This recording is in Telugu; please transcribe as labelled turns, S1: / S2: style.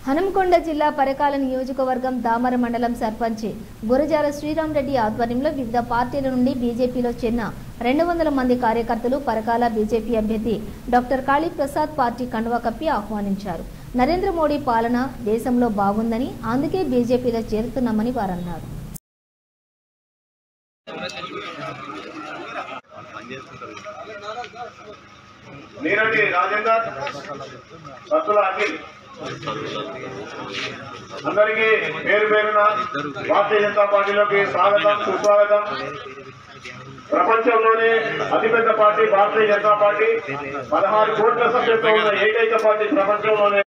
S1: హనుమకొండ జిల్లా పరకాల నియోజకవర్గం దామర మండలం సర్పంచ్ గురజాల శ్రీరామ్ రెడ్డి ఆధ్వర్యంలో వివిధ పార్టీల నుండి బీజేపీలో చేరిన 200 మంది కార్యకర్తలు పరకాల బీజేపీ అభ్యర్థి డాక్టర్ కాళీప్రసాద్ పార్టీ కండువా కప్పి ఆహ్వానించారు. నరేంద్ర మోడీ పాలన దేశంలో బాగుందని, అందుకే బీజేపీలో చేరుతున్నామని వారన్నారు.
S2: నీరటి రాజేందర్ సత్తుల అఖిల్ అందరికీ పేరు పేరున భారతీయ జనతా పార్టీలోకి స్వాగతం, సుస్వాగతం. ప్రపంచంలోనే అతిపెద్ద పార్టీ భారతీయ జనతా పార్టీ. 16 కోట్ల సభ్యులతో ఉన్న ఏకైక పార్టీ ప్రపంచంలోనే.